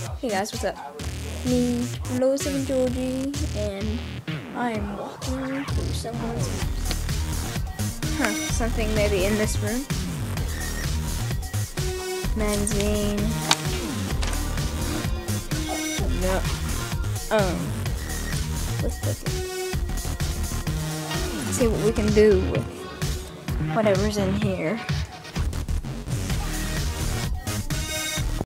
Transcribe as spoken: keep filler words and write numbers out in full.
Hey guys, what's up? Me, Low seven Georgie, and I'm walking through someone's house. Huh, something maybe in this room. Magazine. No. Um. Let's look at, see what we can do with whatever's in here.